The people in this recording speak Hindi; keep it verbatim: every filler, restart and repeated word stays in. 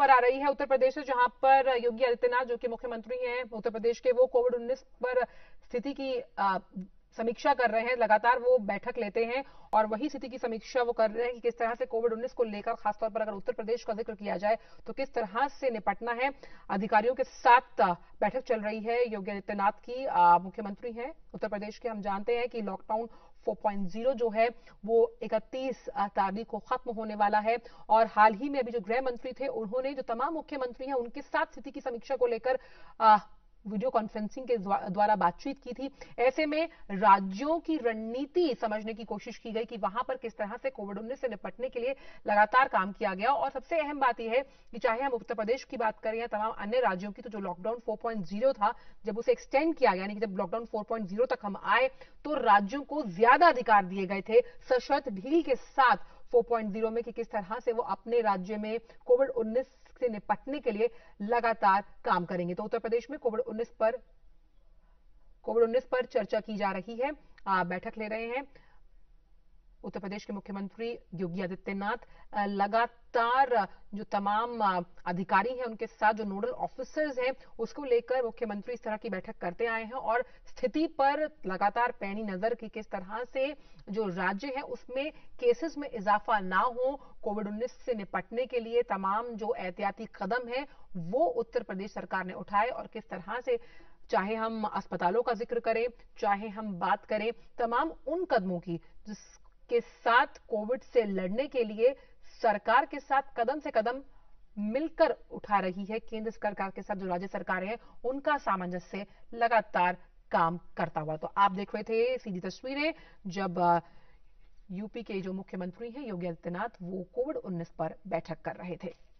खबर आ रही है उत्तर प्रदेश से, जहां पर योगी आदित्यनाथ जो कि मुख्यमंत्री हैं उत्तर प्रदेश के, वो कोविड उन्नीस पर स्थिति की आ, समीक्षा कर रहे हैं। लगातार वो बैठक लेते हैं और वही स्थिति की समीक्षा वो कर रहे हैं कि किस तरह से कोविड उन्नीस को लेकर, खासतौर पर अगर उत्तर प्रदेश का जिक्र किया जाए तो किस तरह से निपटना है। अधिकारियों के साथ बैठक चल रही है योगी आदित्यनाथ की। मुख्यमंत्री हैं उत्तर प्रदेश के। हम जानते हैं कि लॉकडाउन फोर पॉइंट ज़ीरो जो है वो इकतीस तारीख को खत्म होने वाला है और हाल ही में अभी जो गृह मंत्री थे उन्होंने जो तमाम मुख्यमंत्री हैं उनके साथ स्थिति की समीक्षा को लेकर वीडियो कॉन्फ्रेंसिंग के द्वारा बातचीत की थी। ऐसे में राज्यों की रणनीति समझने की कोशिश की गई कि वहां पर किस तरह से कोविड उन्नीस से निपटने के लिए लगातार काम किया गया। और सबसे अहम बात यह है कि चाहे हम उत्तर प्रदेश की बात करें या तमाम अन्य राज्यों की, तो जो लॉकडाउन फोर पॉइंट ज़ीरो था, जब उसे एक्सटेंड किया गया, यानी कि जब लॉकडाउन फोर पॉइंट ज़ीरो तक हम आए तो राज्यों को ज्यादा अधिकार दिए गए थे सशर्त ढील के साथ फोर पॉइंट ज़ीरो में कि किस तरह से वो अपने राज्य में कोविड उन्नीस से निपटने के लिए लगातार काम करेंगे। तो उत्तर प्रदेश में कोविड उन्नीस पर कोविड उन्नीस पर चर्चा की जा रही है। आ, बैठक ले रहे हैं उत्तर प्रदेश के मुख्यमंत्री योगी आदित्यनाथ। लगातार जो तमाम अधिकारी हैं उनके साथ जो नोडल ऑफिसर्स हैं उसको लेकर मुख्यमंत्री इस तरह की बैठक करते आए हैं और स्थिति पर लगातार पैनी नजर की किस तरह से जो राज्य है उसमें केसेस में इजाफा ना हो। कोविड उन्नीस से निपटने के लिए तमाम जो एहतियाती कदम है वो उत्तर प्रदेश सरकार ने उठाए और किस तरह से, चाहे हम अस्पतालों का जिक्र करें, चाहे हम बात करें तमाम उन कदमों की जिस के साथ कोविड से लड़ने के लिए सरकार के साथ कदम से कदम मिलकर उठा रही है केंद्र सरकार के साथ जो राज्य सरकार है उनका सामंजस्य लगातार काम करता हुआ। तो आप देख रहे थे सीधी तस्वीरें जब यूपी के जो मुख्यमंत्री हैं योगी आदित्यनाथ वो कोविड उन्नीस पर बैठक कर रहे थे।